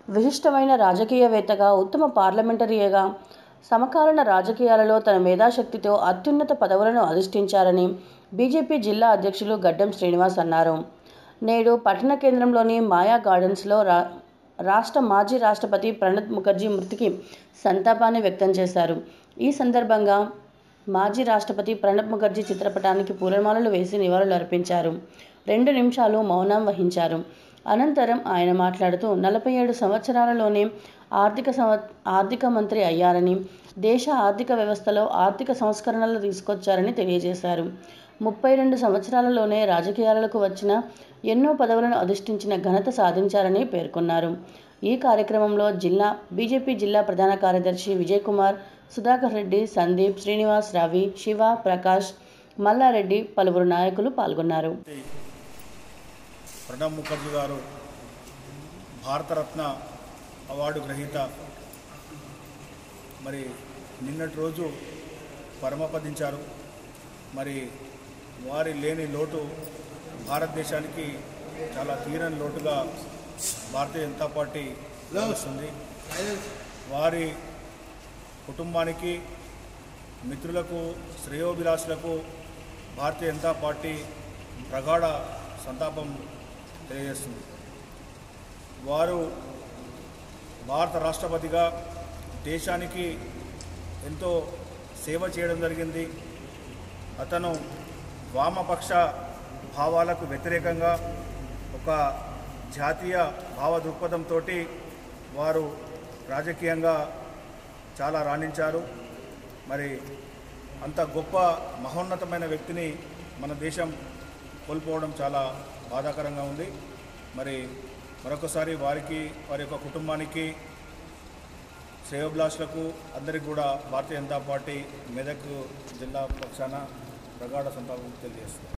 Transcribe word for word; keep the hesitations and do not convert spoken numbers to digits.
విశిష్టమైన రాజకీయవేత్తగా, ఉత్తమ పార్లమెంటరీగా, సమకాలీన రాజకీయాలలో తన మేధాశక్తితో అత్యున్నత పదవులను అధిష్ఠించారని బీజేపీ జిల్లా అధ్యక్షులు గడ్డం శ్రీనివాస్ అన్నారు. నేడు పట్టణ కేంద్రంలోని మాయా గార్డెన్స్లో రా రాష్ట్ర మాజీ రాష్ట్రపతి ప్రణబ్ ముఖర్జీ మృతికి సంతాపాన్ని వ్యక్తం చేశారు. ఈ సందర్భంగా మాజీ రాష్ట్రపతి ప్రణబ్ ముఖర్జీ చిత్రపటానికి పూలమాలలు వేసి నివాళులర్పించారు. రెండు నిమిషాలు మౌనం వహించారు. అనంతరం ఆయన మాట్లాడుతూ నలభై ఏడు సంవత్సరాలలోనే ఆర్థిక సంవ ఆర్థిక మంత్రి అయ్యారని, దేశ ఆర్థిక వ్యవస్థలో ఆర్థిక సంస్కరణలు తీసుకొచ్చారని తెలియజేశారు. ముప్పై రెండు సంవత్సరాలలోనే రాజకీయాలకు వచ్చిన ఎన్నో పదవులను అధిష్ఠించిన ఘనత సాధించారని పేర్కొన్నారు. ఈ కార్యక్రమంలో జిల్లా బీజేపీ జిల్లా ప్రధాన కార్యదర్శి విజయకుమార్, సుధాకర్ రెడ్డి, సందీప్, శ్రీనివాస్, రవి, శివ, ప్రకాష్, మల్లారెడ్డి, పలువురు నాయకులు పాల్గొన్నారు. ప్రణబ్ ముఖర్జీ గారు భారతరత్న అవార్డు గ్రహీత. మరి నిన్నటి రోజు పరమపదించారు. మరి వారి లేని లోటు భారతదేశానికి చాలా తీరని లోటుగా భారతీయ జనతా పార్టీ భావిస్తుంది. వారి కుటుంబానికి, మిత్రులకు, శ్రేయోభిలాషులకు భారతీయ జనతా పార్టీ ప్రగాఢ సంతాపం తెలియజేస్తుంది. వారు భారత రాష్ట్రపతిగా దేశానికి ఎంతో సేవ చేయడం జరిగింది. అతను వామపక్ష భావాలకు వ్యతిరేకంగా ఒక జాతీయ భావ దృక్పథంతో వారు రాజకీయంగా చాలా రాణించారు. మరి అంత గొప్ప మహోన్నతమైన వ్యక్తిని మన దేశం కోల్పోవడం చాలా బాధాకరంగా ఉంది. మరి మరొకసారి వారికి, వారి యొక్క కుటుంబానికి, శ్రేయోభిలాషులకు అందరికీ కూడా భారతీయ జనతా పార్టీ మెదక్ జిల్లా పక్షాన ప్రగాఢ సంతాపం తెలియజేస్తుంది.